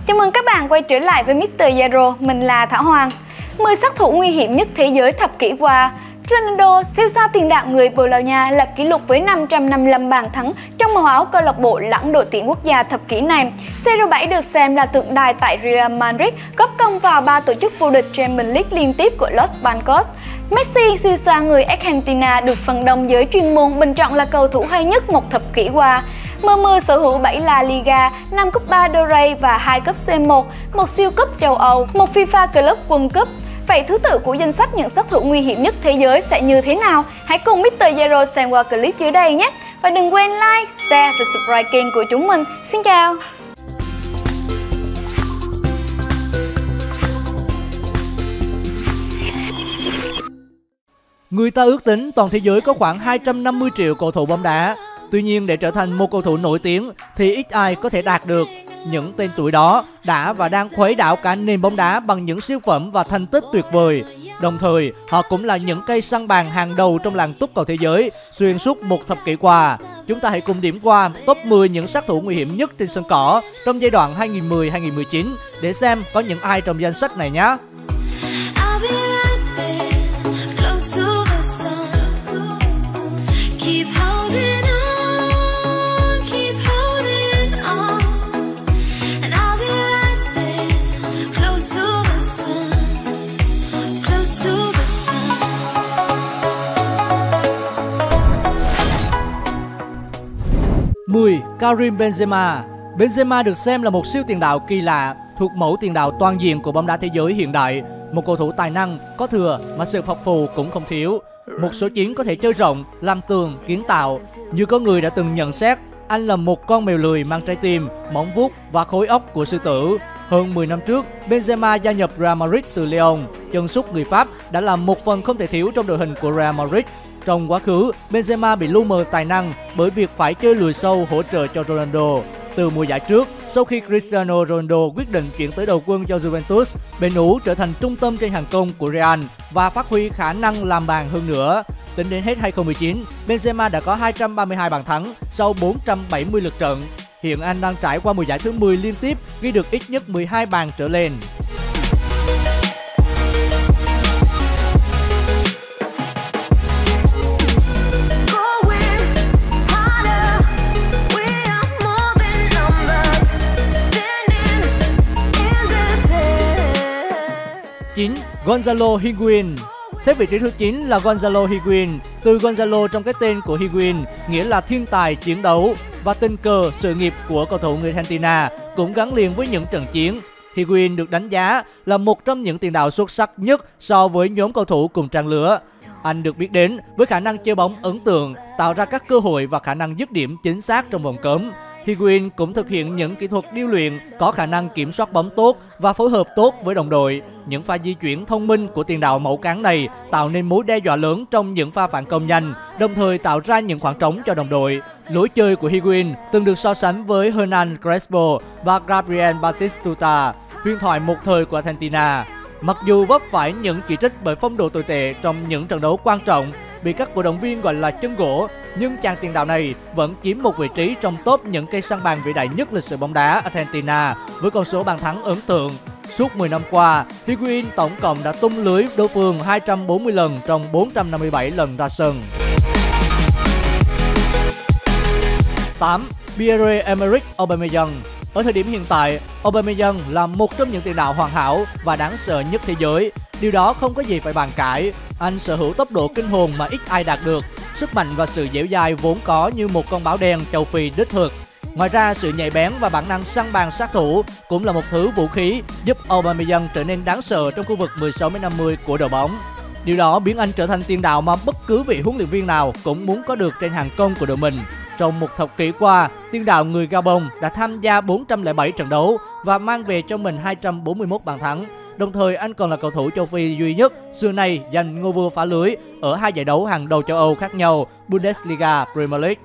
Chào mừng các bạn quay trở lại với Mr. Zero, mình là Thảo Hoàng. 10 sát thủ nguy hiểm nhất thế giới thập kỷ qua. Ronaldo, siêu sao tiền đạo người Bồ Đào Nha lập kỷ lục với 555 bàn thắng trong màu áo câu lạc bộ lãnh đội tuyển quốc gia thập kỷ này. CR7 được xem là tượng đài tại Real Madrid, góp công vào 3 tổ chức vô địch Champions League liên tiếp của Los Blancos. Messi, siêu sao người Argentina, được phần đông giới chuyên môn bình chọn là cầu thủ hay nhất một thập kỷ qua. MM sở hữu 7 La Liga, 5 cúp Ba del Rey và 2 cúp C1, một siêu cúp châu Âu, một FIFA Club World Cup. Vậy thứ tự của danh sách những sát thủ nguy hiểm nhất thế giới sẽ như thế nào? Hãy cùng Mr. Zero xem qua clip dưới đây nhé! Và đừng quên like, share và subscribe kênh của chúng mình. Xin chào! Người ta ước tính toàn thế giới có khoảng 250 triệu cầu thủ bóng đá. Tuy nhiên, để trở thành một cầu thủ nổi tiếng thì ít ai có thể đạt được. Những tên tuổi đó đã và đang khuấy đảo cả nền bóng đá bằng những siêu phẩm và thành tích tuyệt vời. Đồng thời, họ cũng là những cây săn bàn hàng đầu trong làng túc cầu thế giới xuyên suốt một thập kỷ qua. Chúng ta hãy cùng điểm qua top 10 những sát thủ nguy hiểm nhất trên sân cỏ trong giai đoạn 2010-2019 để xem có những ai trong danh sách này nhé. Karim Benzema. Benzema được xem là một siêu tiền đạo kỳ lạ, thuộc mẫu tiền đạo toàn diện của bóng đá thế giới hiện đại. Một cầu thủ tài năng, có thừa mà sự phập phù cũng không thiếu. Một số chiến có thể chơi rộng, làm tường, kiến tạo. Như có người đã từng nhận xét, anh là một con mèo lười mang trái tim, móng vuốt và khối óc của sư tử. Hơn 10 năm trước, Benzema gia nhập Real Madrid từ Lyon. Chân sút người Pháp đã là một phần không thể thiếu trong đội hình của Real Madrid. Trong quá khứ, Benzema bị lu mờ tài năng bởi việc phải chơi lùi sâu hỗ trợ cho Ronaldo. Từ mùa giải trước, sau khi Cristiano Ronaldo quyết định chuyển tới đầu quân cho Juventus, bên Ú trở thành trung tâm trên hàng công của Real và phát huy khả năng làm bàn hơn nữa. Tính đến hết 2019, Benzema đã có 232 bàn thắng sau 470 lượt trận. Hiện anh đang trải qua mùa giải thứ 10 liên tiếp, ghi được ít nhất 12 bàn trở lên. Gonzalo Higuain. Xếp vị trí thứ 9 là Gonzalo Higuain. Từ Gonzalo trong cái tên của Higuain nghĩa là thiên tài chiến đấu, và tình cờ sự nghiệp của cầu thủ người Argentina cũng gắn liền với những trận chiến. Higuain được đánh giá là một trong những tiền đạo xuất sắc nhất so với nhóm cầu thủ cùng trang lứa. Anh được biết đến với khả năng chơi bóng ấn tượng, tạo ra các cơ hội và khả năng dứt điểm chính xác trong vòng cấm. Higuain cũng thực hiện những kỹ thuật điêu luyện, có khả năng kiểm soát bóng tốt và phối hợp tốt với đồng đội. Những pha di chuyển thông minh của tiền đạo mẫu cán này tạo nên mối đe dọa lớn trong những pha phản công nhanh, đồng thời tạo ra những khoảng trống cho đồng đội. Lối chơi của Higuain từng được so sánh với Hernan Crespo và Gabriel Batistuta, huyền thoại một thời của Argentina. Mặc dù vấp phải những chỉ trích bởi phong độ tồi tệ trong những trận đấu quan trọng, bị các cổ động viên gọi là chân gỗ, nhưng chàng tiền đạo này vẫn chiếm một vị trí trong top những cây săn bàn vĩ đại nhất lịch sử bóng đá Argentina với con số bàn thắng ấn tượng. Suốt 10 năm qua, Higuain tổng cộng đã tung lưới đối phương 240 lần trong 457 lần ra sân. 8. Pierre-Emerick Aubameyang. Ở thời điểm hiện tại, Aubameyang là một trong những tiền đạo hoàn hảo và đáng sợ nhất thế giới. Điều đó không có gì phải bàn cãi. Anh sở hữu tốc độ kinh hồn mà ít ai đạt được, sức mạnh và sự dẻo dai vốn có như một con báo đen châu Phi đích thực. Ngoài ra, sự nhạy bén và bản năng săn bàn sát thủ cũng là một thứ vũ khí giúp Aubameyang trở nên đáng sợ trong khu vực 16m50 của đội bóng. Điều đó biến anh trở thành tiền đạo mà bất cứ vị huấn luyện viên nào cũng muốn có được trên hàng công của đội mình. Trong một thập kỷ qua, tiền đạo người Gabon đã tham gia 407 trận đấu và mang về cho mình 241 bàn thắng. Đồng thời, anh còn là cầu thủ châu Phi duy nhất xưa nay giành ngôi vua phá lưới ở hai giải đấu hàng đầu châu Âu khác nhau, Bundesliga, Premier League.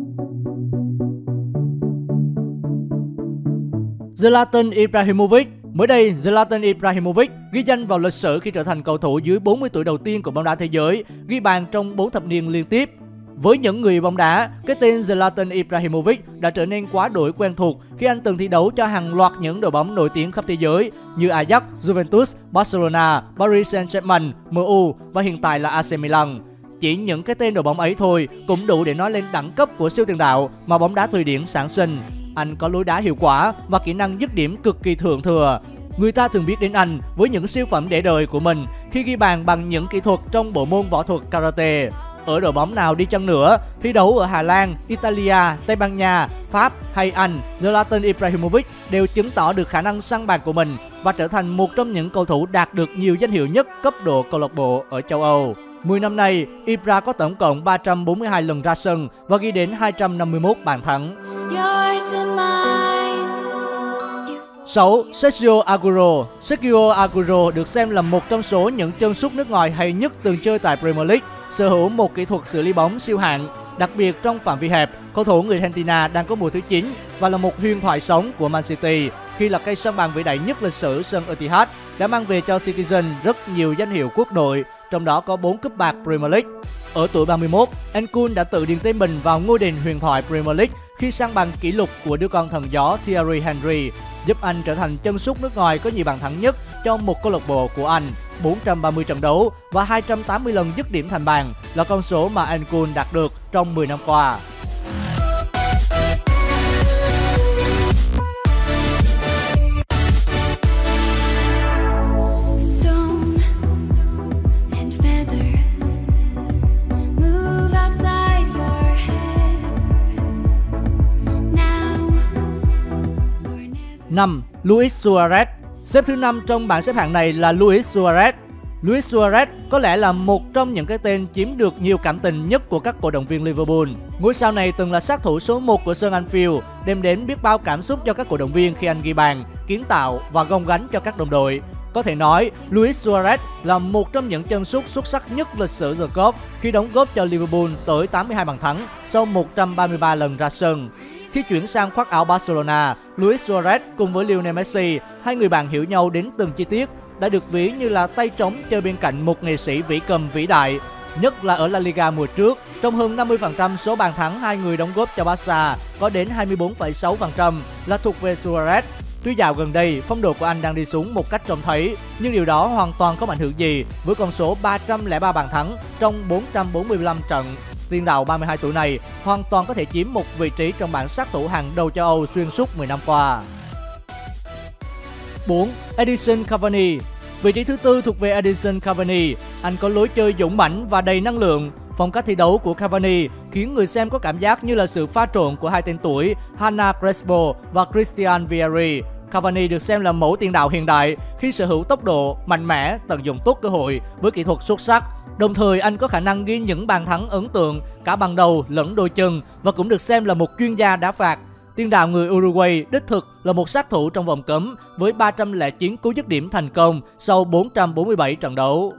Zlatan Ibrahimovic. Mới đây, Zlatan Ibrahimovic ghi danh vào lịch sử khi trở thành cầu thủ dưới 40 tuổi đầu tiên của bóng đá thế giới, ghi bàn trong 4 thập niên liên tiếp. Với những người bóng đá, cái tên Zlatan Ibrahimovic đã trở nên quá đổi quen thuộc khi anh từng thi đấu cho hàng loạt những đội bóng nổi tiếng khắp thế giới như Ajax, Juventus, Barcelona, Paris Saint-Germain, MU và hiện tại là AC Milan. Chỉ những cái tên đội bóng ấy thôi cũng đủ để nói lên đẳng cấp của siêu tiền đạo mà bóng đá Thụy Điển sản sinh. Anh có lối đá hiệu quả và kỹ năng dứt điểm cực kỳ thượng thừa. Người ta thường biết đến anh với những siêu phẩm để đời của mình khi ghi bàn bằng những kỹ thuật trong bộ môn võ thuật karate. Ở đội bóng nào đi chăng nữa, thi đấu ở Hà Lan, Italia, Tây Ban Nha, Pháp hay Anh, Zlatan Ibrahimovic đều chứng tỏ được khả năng săn bàn của mình và trở thành một trong những cầu thủ đạt được nhiều danh hiệu nhất cấp độ câu lạc bộ ở châu Âu. 10 năm nay, Ibra có tổng cộng 342 lần ra sân và ghi đến 251 bàn thắng. 6. Sergio Aguero. Sergio Aguero được xem là một trong số những chân sút nước ngoài hay nhất từng chơi tại Premier League, sở hữu một kỹ thuật xử lý bóng siêu hạng. Đặc biệt trong phạm vi hẹp, cầu thủ người Argentina đang có mùa thứ 9 và là một huyền thoại sống của Man City khi là cây sân bàn vĩ đại nhất lịch sử sân Etihad, đã mang về cho Citizen rất nhiều danh hiệu quốc đội, trong đó có 4 cúp bạc Premier League. Ở tuổi 31, Ancun đã tự điền tên mình vào ngôi đền huyền thoại Premier League khi sang bằng kỷ lục của đứa con thần gió Thierry Henry, giúp anh trở thành chân sút nước ngoài có nhiều bàn thắng nhất trong một câu lạc bộ của Anh. 430 trận đấu và 280 lần dứt điểm thành bàn là con số mà Ancun đạt được trong 10 năm qua. Năm. Luis Suarez. Xếp thứ 5 trong bảng xếp hạng này là Luis Suarez. Luis Suarez có lẽ là một trong những cái tên chiếm được nhiều cảm tình nhất của các cổ động viên Liverpool. Ngôi sao này từng là sát thủ số 1 của sân Anfield, đem đến biết bao cảm xúc cho các cổ động viên khi anh ghi bàn, kiến tạo và gồng gánh cho các đồng đội. Có thể nói, Luis Suarez là một trong những chân sút xuất sắc nhất lịch sử The Cup khi đóng góp cho Liverpool tới 82 bàn thắng sau 133 lần ra sân. Khi chuyển sang khoác áo Barcelona, Luis Suarez cùng với Lionel Messi, hai người bạn hiểu nhau đến từng chi tiết, đã được ví như là tay trống chơi bên cạnh một nghệ sĩ vĩ cầm vĩ đại. Nhất là ở La Liga mùa trước, trong hơn 50% số bàn thắng hai người đóng góp cho Barca, có đến 24,6% là thuộc về Suarez. Tuy dạo gần đây, phong độ của anh đang đi xuống một cách trông thấy, nhưng điều đó hoàn toàn không ảnh hưởng gì với con số 303 bàn thắng trong 445 trận. Tiền đạo 32 tuổi này hoàn toàn có thể chiếm một vị trí trong bảng sát thủ hàng đầu châu Âu xuyên suốt 10 năm qua. 4. Edinson Cavani. Vị trí thứ tư thuộc về Edinson Cavani. Anh có lối chơi dũng mãnh và đầy năng lượng. Phong cách thi đấu của Cavani khiến người xem có cảm giác như là sự pha trộn của hai tên tuổi Hernan Crespo và Christian Vieri. Cavani được xem là mẫu tiền đạo hiện đại khi sở hữu tốc độ, mạnh mẽ, tận dụng tốt cơ hội với kỹ thuật xuất sắc. Đồng thời anh có khả năng ghi những bàn thắng ấn tượng cả bằng đầu lẫn đôi chân và cũng được xem là một chuyên gia đá phạt. Tiền đạo người Uruguay đích thực là một sát thủ trong vòng cấm với 309 cú dứt điểm thành công sau 447 trận đấu.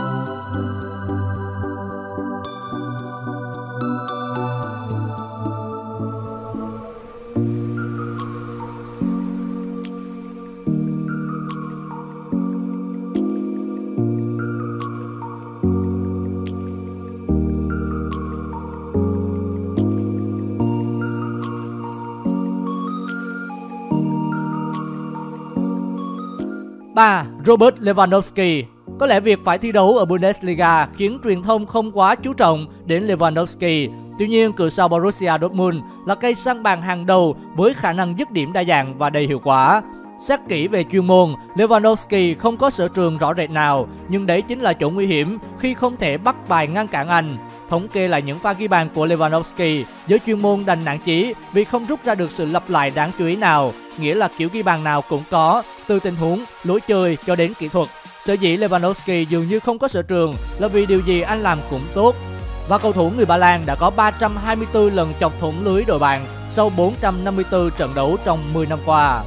Ba. Robert Lewandowski. Có lẽ việc phải thi đấu ở Bundesliga khiến truyền thông không quá chú trọng đến Lewandowski. Tuy nhiên, cựu sao Borussia Dortmund là cây săn bàn hàng đầu với khả năng dứt điểm đa dạng và đầy hiệu quả. Xét kỹ về chuyên môn, Lewandowski không có sở trường rõ rệt nào, nhưng đấy chính là chỗ nguy hiểm khi không thể bắt bài ngăn cản anh. Thống kê lại những pha ghi bàn của Lewandowski, giới chuyên môn đành nản chí vì không rút ra được sự lặp lại đáng chú ý nào, nghĩa là kiểu ghi bàn nào cũng có, từ tình huống, lối chơi cho đến kỹ thuật. Sở dĩ Lewandowski dường như không có sở trường là vì điều gì anh làm cũng tốt. Và cầu thủ người Ba Lan đã có 324 lần chọc thủng lưới đội bạn sau 454 trận đấu trong 10 năm qua.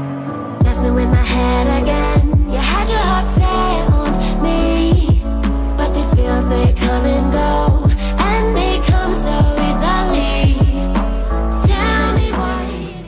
With my head again, you had your heart set on me.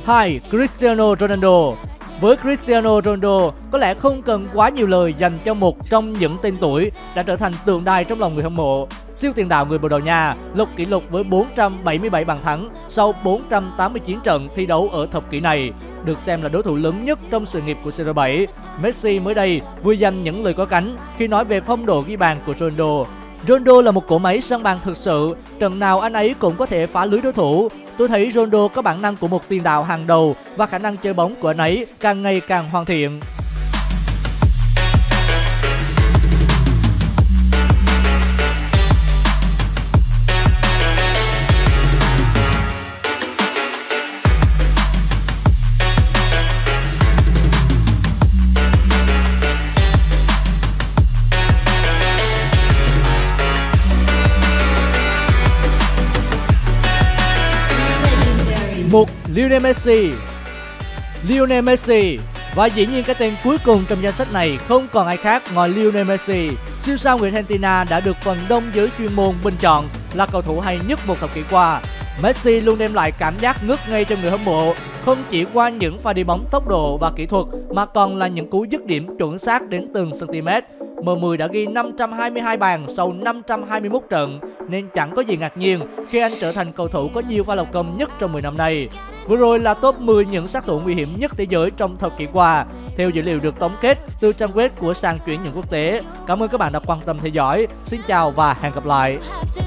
2. Cristiano Ronaldo. Với Cristiano Ronaldo, có lẽ không cần quá nhiều lời dành cho một trong những tên tuổi đã trở thành tượng đài trong lòng người hâm mộ. Siêu tiền đạo người Bồ Đào Nha lập kỷ lục với 477 bàn thắng sau 489 trận thi đấu ở thập kỷ này, được xem là đối thủ lớn nhất trong sự nghiệp của CR7. Messi mới đây vừa dành những lời có cánh khi nói về phong độ ghi bàn của Ronaldo. Ronaldo là một cỗ máy săn bàn thực sự, trận nào anh ấy cũng có thể phá lưới đối thủ. Tôi thấy Ronaldo có bản năng của một tiền đạo hàng đầu và khả năng chơi bóng của anh ấy càng ngày càng hoàn thiện. Một, Lionel Messi. Lionel Messi. Và dĩ nhiên cái tên cuối cùng trong danh sách này không còn ai khác ngoài Lionel Messi. Siêu sao người Argentina đã được phần đông giới chuyên môn bình chọn là cầu thủ hay nhất một thập kỷ qua. Messi luôn đem lại cảm giác ngất ngây cho người hâm mộ, không chỉ qua những pha đi bóng tốc độ và kỹ thuật mà còn là những cú dứt điểm chuẩn xác đến từng cm. M10 đã ghi 522 bàn sau 521 trận nên chẳng có gì ngạc nhiên khi anh trở thành cầu thủ có nhiều pha lập công nhất trong 10 năm nay. Vừa rồi là top 10 những sát thủ nguy hiểm nhất thế giới trong thập kỷ qua, theo dữ liệu được tóm kết từ trang web của sàn chuyển nhượng quốc tế. Cảm ơn các bạn đã quan tâm theo dõi. Xin chào và hẹn gặp lại.